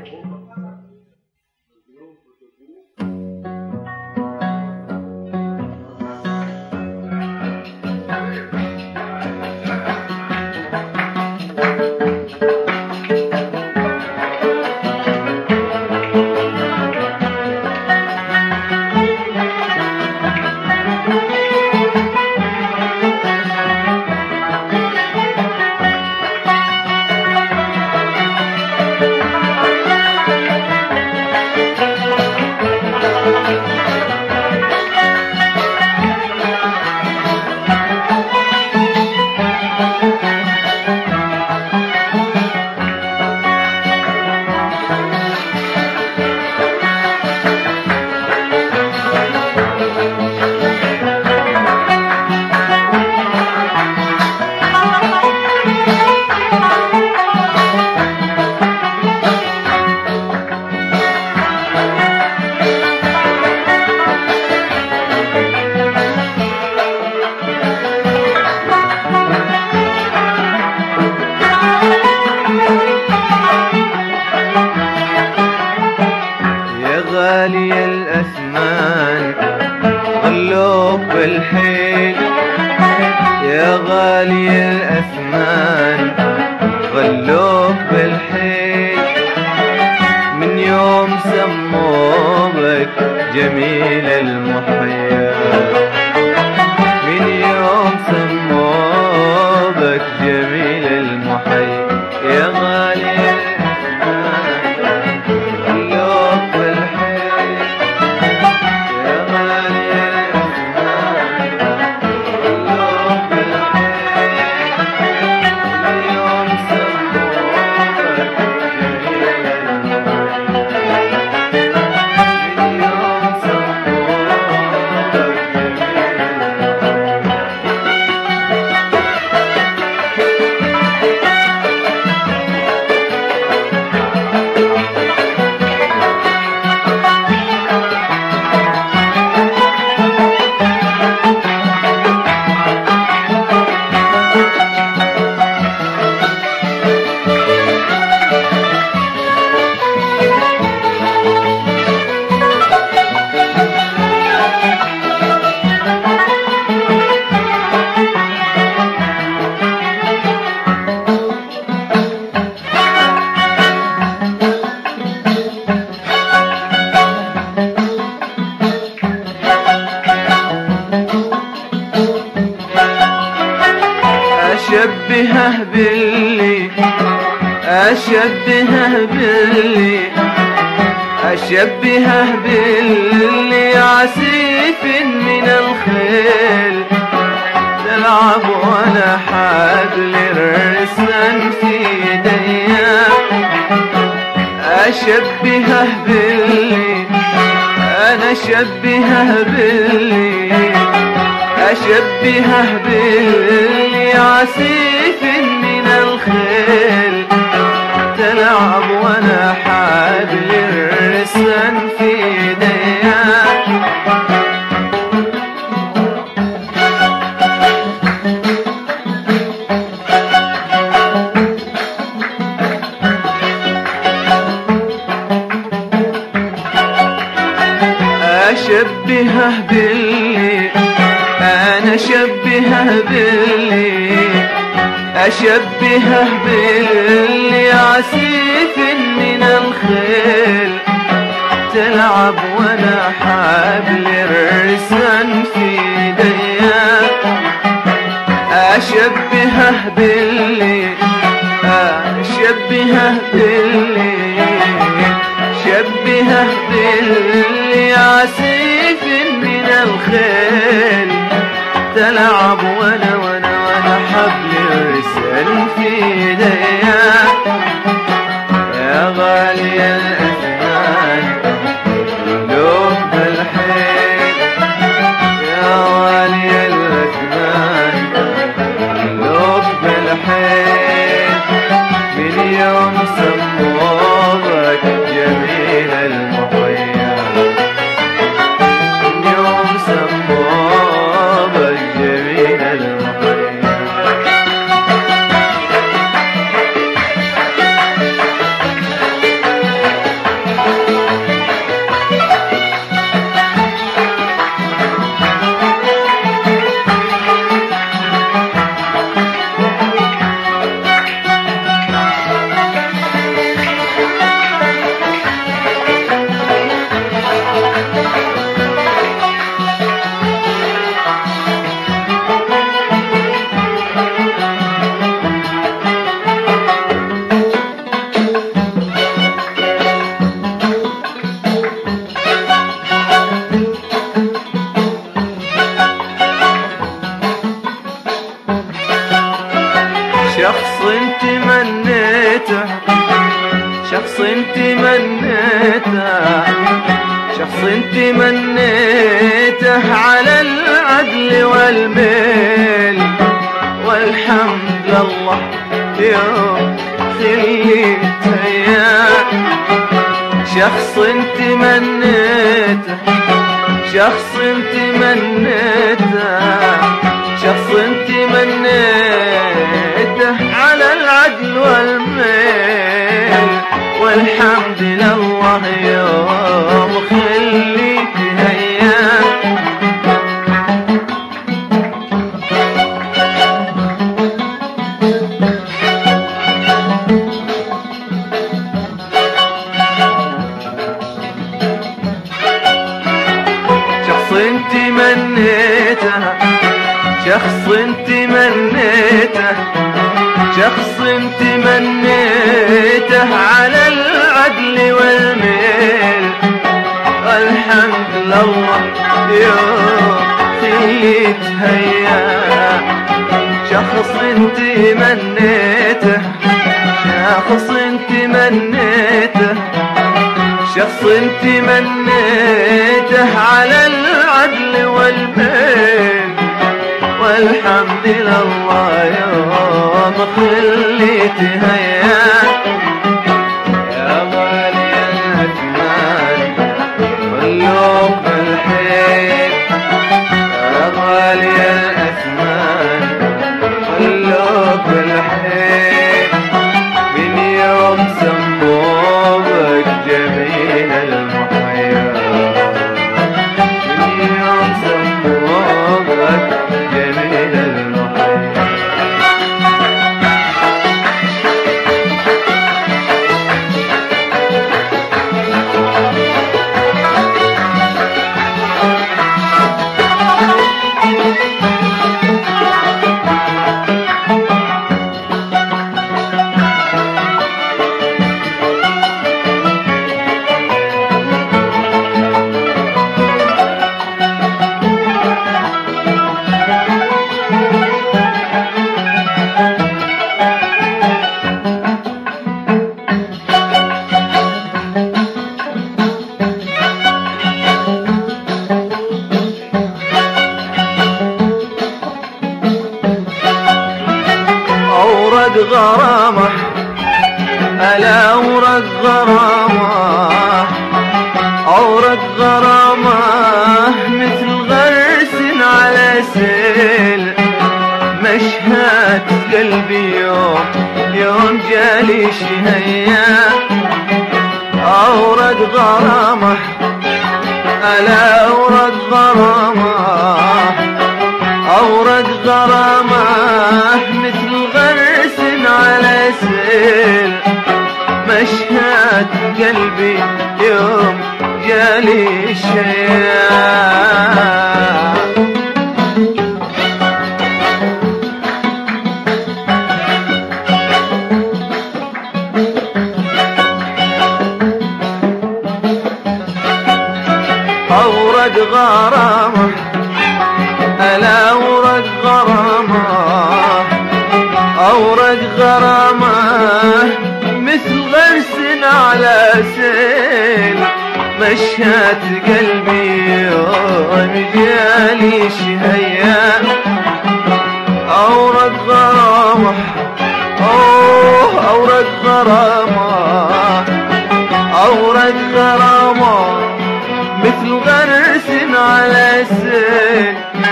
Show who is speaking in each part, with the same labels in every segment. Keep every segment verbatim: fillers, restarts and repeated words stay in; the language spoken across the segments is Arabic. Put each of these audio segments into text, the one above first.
Speaker 1: غالي الأثمان غلوك بالحيل، يا غالي الأثمان غلوك بالحيل، من يوم سموا بك جميل المحيا، من يوم سموا بك جميل المحيا، يا غالي أشبهه باللي أشبهه باللي أشبهه باللي عسيف من الخيل، تلعب وانا حبل الرسم في يديا، أشبهه باللي أنا أشبهه باللي أشبهه باللي عسيف من الخيل، تلعب وانا حبل الرسم في يديا، أشبهه باللي أنا أشبهه باللي أشبهه باللي عسيف من الخيل، تلعب وانا حبل الرسم في يديا، أشبهه باللي أشبهه باللي شبهه باللي عسيف من الخيل، تلعب وانا وانا وانا حبل الرسم في يديا، يا غالي الأثمان غلوك بالحيل، يا غالي الأثمان غلوك بالحيل، من يوم سموا بك جميل المحيا، من يوم سموا بك جميل المحيا. منيته، شخص انت منيته، شخص انت منيته على العدل والميل، والحمد لله يوم خليته اياه. شخص انت منيته، شخص انت منيته، شخص انت منيته على العدل والميل، والحمد لله يوم خليته اياه. شخص انت منيته، شخص انت منيته، شخص انت منيته على العدل والميل، الحمد لله يوم خليته اياه. شخص انت منيته، شخص انت منيته، شخص انت منيته على العدل والميل، والحمد لله يوم خليته اياه. يا غالي الاثمان واللوم بالحيل، يا غالي الاثمان واللوم بالحيل، من يوم سموك جميل المحيا، من يوم سموك جميل المحيا. أورق غرامة، الأورق غرامة، أورق غرامة مثل غرس على سيل، مشهد قلبي يوم يوم جالي شهيا. أورق غرامة، الأورق غرامة، أورق غرامة مثل غرس على سيل، مشهد قلبي يوم جالي الشياء. أورق غرامة، الأورق غرامة، أورق غرامة مثل غرس على سيل، مشهد قلبي يوم جالي شهيا. أورق غرامة، أوه أورق غرامة، أورق غرامة مثل غرس على سيل،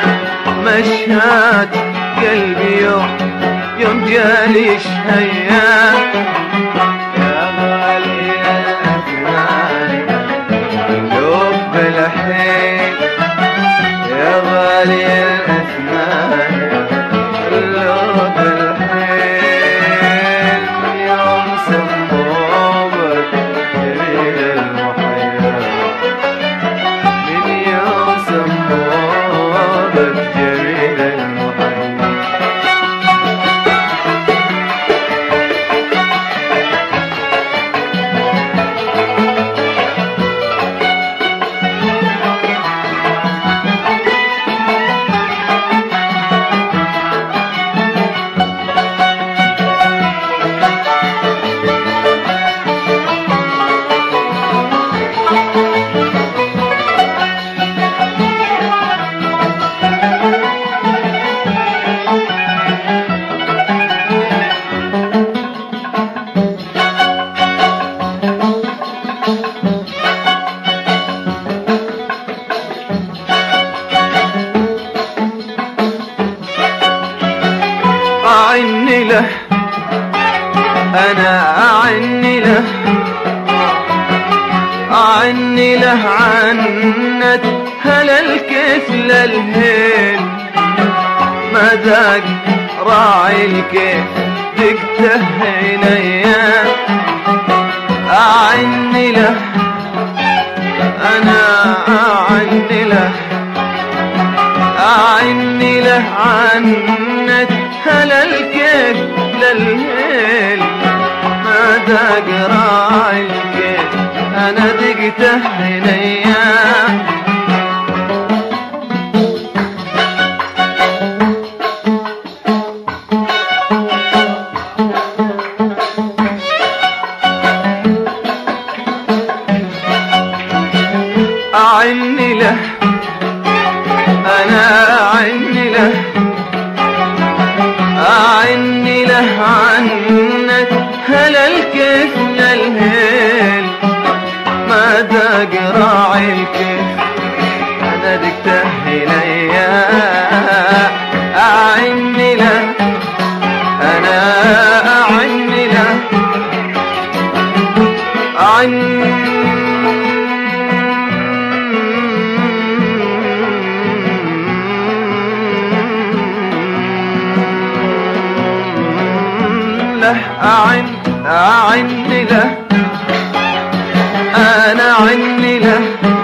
Speaker 1: مشهد قلبي يوم يوم جالي شهيا. يا غالي الأثمان واللوم بالحيل، يا غالي الأثمان واللوم بالحيل، يوم سموك جميل المحيا، من يوم سموك جميل المحيا. أنا أعني له أعني له عنت هلا الكيف للهيل ما ذاق راعي الكيف دقته عينيا أعني له أنا أعني له أعني له عنت هلا الكيف للهيل ما ذاق راعي الكيف أنا دقته عينيا أعني له أنا أعني له أعني له عنت هلا الكيف للهيل ما ذاق راعي الكيف أنا دقته عينيا أعني له أنا أعني له أعني أعن أعني له أنا أعني له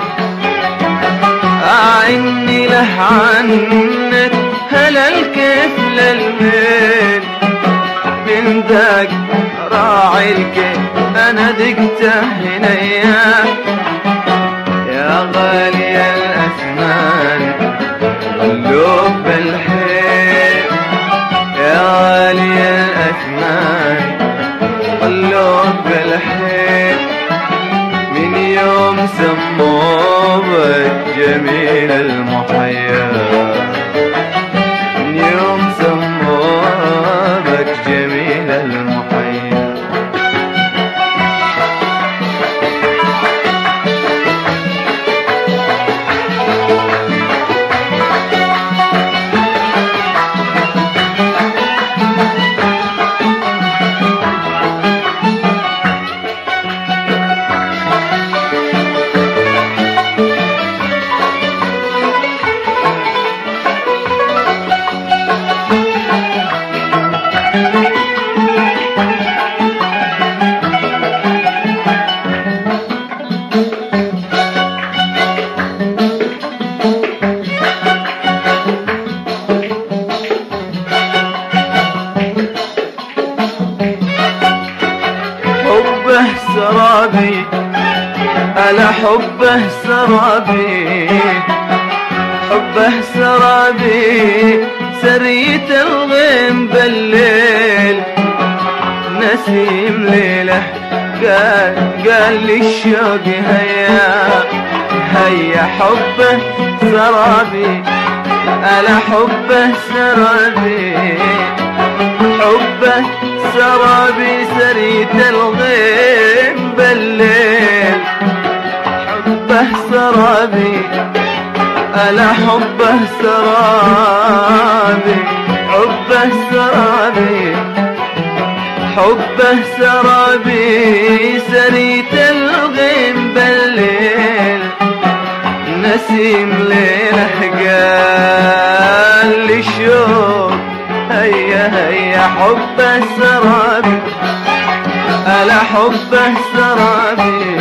Speaker 1: أعني له عنت هلا الكيف للميل من ذاك راعي الكيف أنا دقته هنيا يا غالي الأثمان قلوب بالحيل يا غالي الأثمان قلوب بالحيل من يوم سموه بالجميل المحيا من يوم سموه بالجميل المحيا سرابي ألا حبه سرابي حبه سرابي سرية الغيم بالليل نسيم ليله قال قال لي الشوق هيا هيا حبه سرابي ألا حبه سرابي حبه سرابي سريت الغيم بالليل حبه سرابي ألا حبه سرابي حبه سرابي حبه سرابي سريت الغيم بالليل نسيم ليله قال لي شوق هيا هيا حبه سرابي ألا حبه سرابي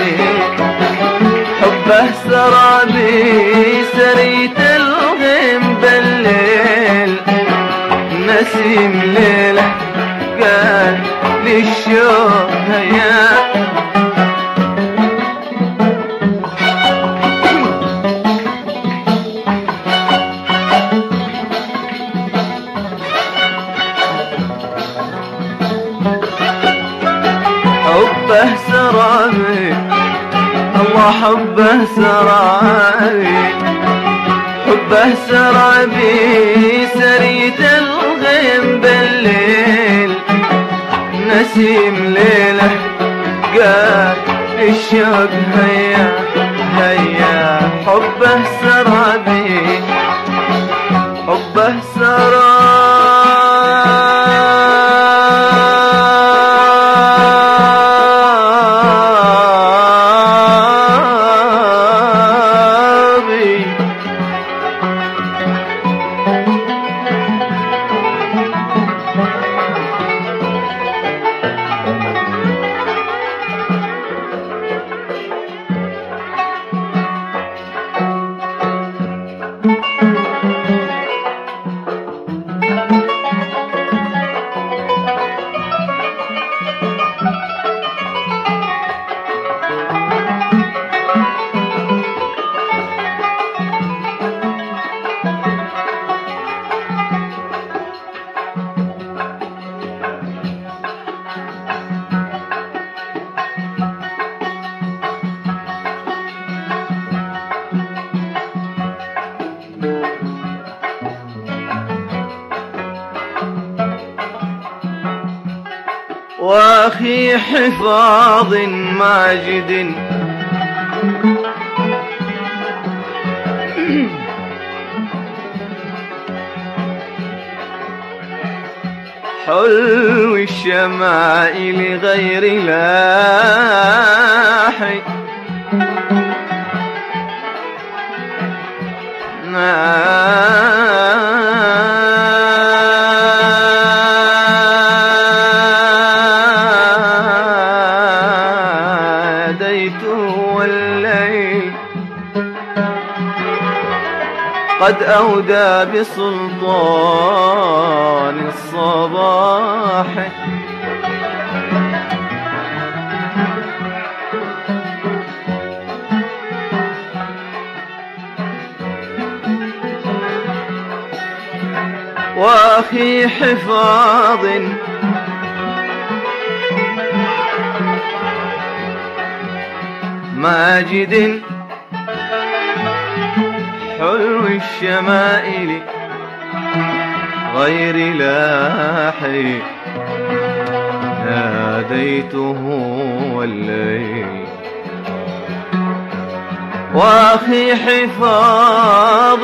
Speaker 1: حبه سرابي سريت الغيم بالليل نسيم ليله قال لي الشوق هيا حبه سرابي الله حبه سرابي حبه سرابي سريت الغيم بالليل نسيم ليله قال الشوق هيا هيا حبه سرابي حبه سرابي وأخي حفاظ ماجد حلو الشمائل غير لاحي ناديت والليل قد أودى بسلطان الصباح وأخي حفاظ ماجد حلو الشمائل غير لاحي ناديته والليل وأخي حفاظ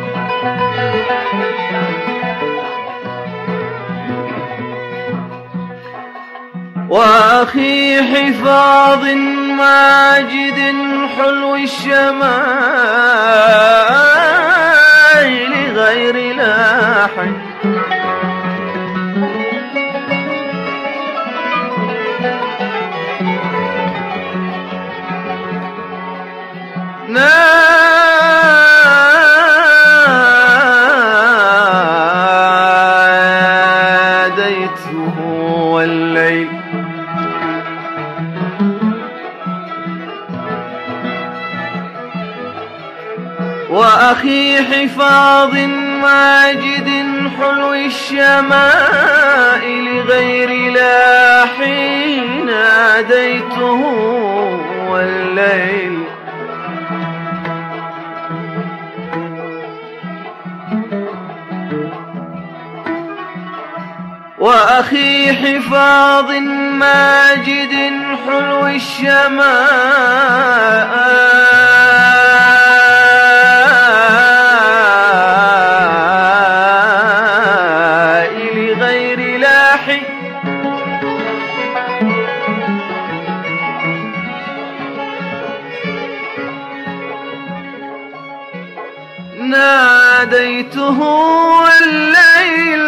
Speaker 1: وأخي حفاظ ماجد حلو الشمائل غير لاحي ناديته والليل وأخي حفاظ ماجد حلو الشمائل غير لاحي ناديته والليل وأخي حفاظ ماجد حلو الشمائل غير لاحي ناديته والليل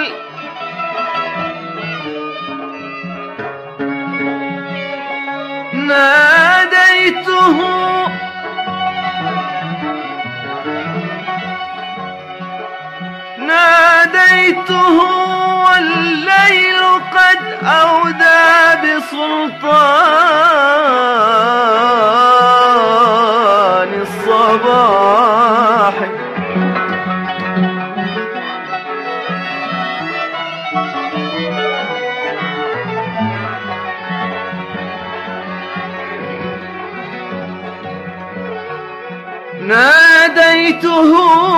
Speaker 1: ناديته ناديته والليل قد أودى بسلطان الصباح ناديته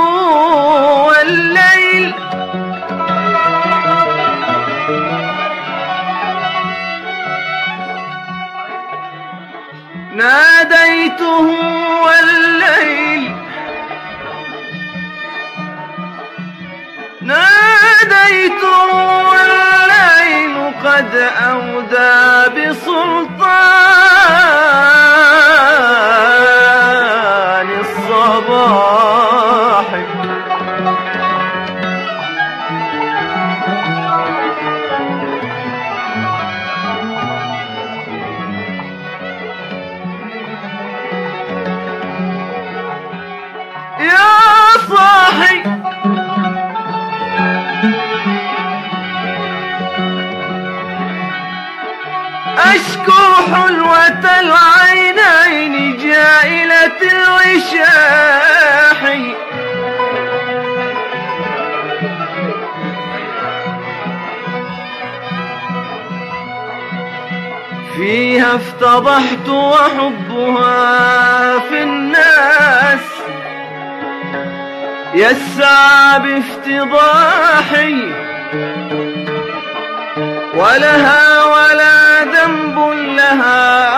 Speaker 1: والليل ناديته والليل ناديته والليل قد أودى بسلطان الصباح يا صاحي أشكو حلوة العينين جائلة الوشاح فيها افتضحت وحبها في الناس يسعى بافتضاحي ولها ولا ذنب لها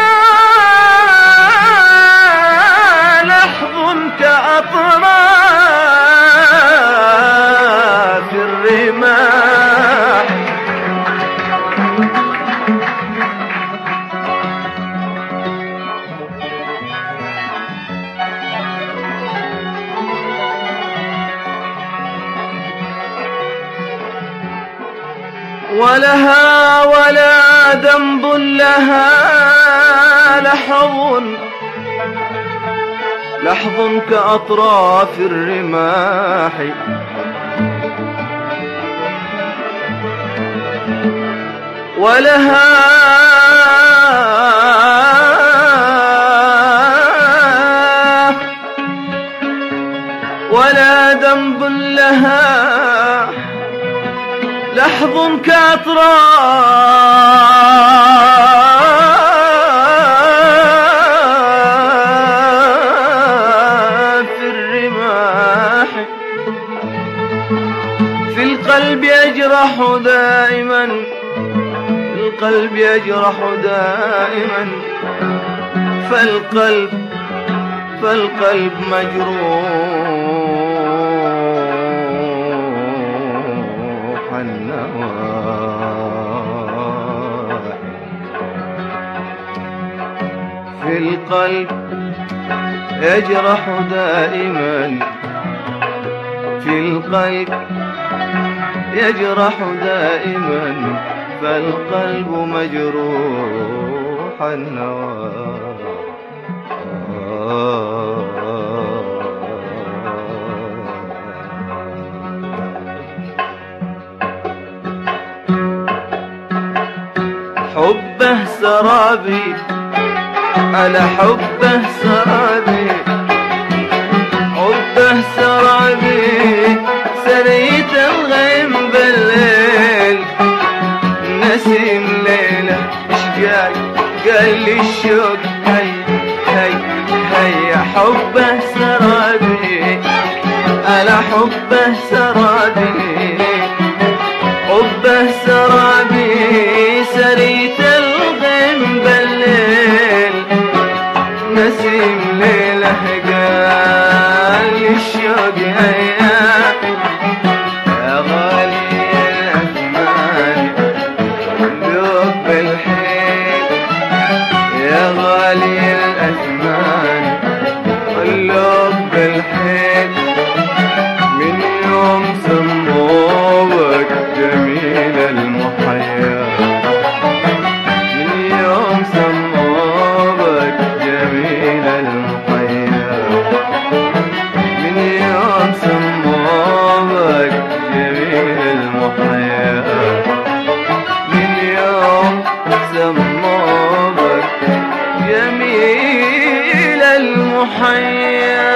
Speaker 1: لحظ كأطراف الرماح. ولها ولا ذنب لها لحظ لحظ كأطراف الرماح. ولها ولا ذنب لها لحظ كأطراف الرماح. في القلب يجرح دائما في القلب يجرح دائما فالقلب فالقلب مجروح النواحي. في القلب يجرح دائما في القلب يجرح دائما فالقلب مجروح النواحي. حبه سرابي على حبه سرابي حبه سرابي سريت الغيم بالليل نسيم ليلة اشقاي قال لي الشوق هي هي هي. حبه سرابي على حبه سرابي حبه سرابي سريت الغيم بالليل نسيم ليلة قال لي الشوق هيا يا غالي الأثمان ذوق بالحيل يا غالي الأثمان قلوب بالحيل. من يوم سموك جميل المحيا من يوم سموك جميل المحيا من يوم سموك جميل المحيا من يوم سموك جميل المحيا.